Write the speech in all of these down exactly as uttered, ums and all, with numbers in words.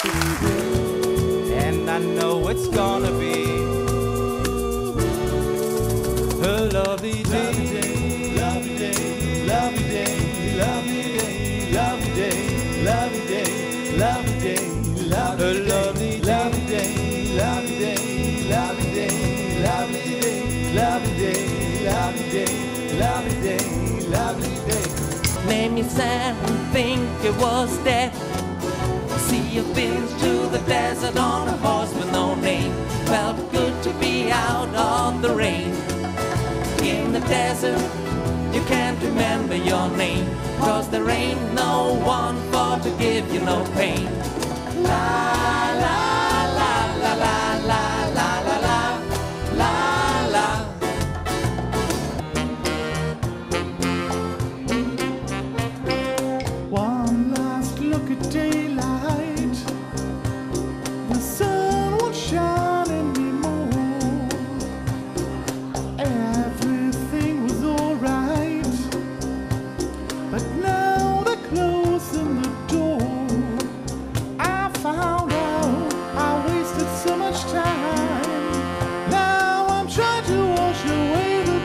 and I know it's gonna be a lovely day, lovely day, lovely day, lovely day, lovely day, lovely day, lovely day, lovely day, lovely day, lovely day, lovely day, lovely day, lovely day, lovely day, lovely day, lovely day. Made me sad and think it was death. See, I've been to the desert on a horse with no name. Felt good to be out of the rain. In the desert, you can't remember your name, 'cause there ain't no one for to give you no pain. La la la la la la la la la la la. One last look at daylight. The sun won't shine anymore. Everything was alright, but now they're closing the door. I found out I wasted so much time. Now I'm trying to wash away the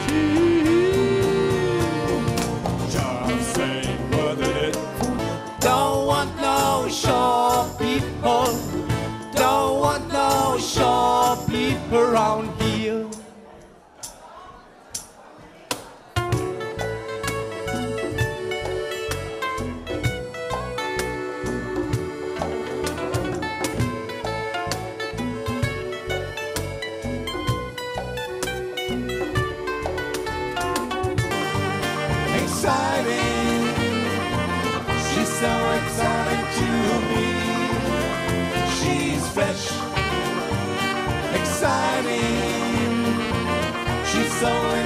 tears. Just ain't worth it. Don't want no shore people. Don't want no shore people around here. Exciting, she's so exciting to me. She's fresh, exciting, she's so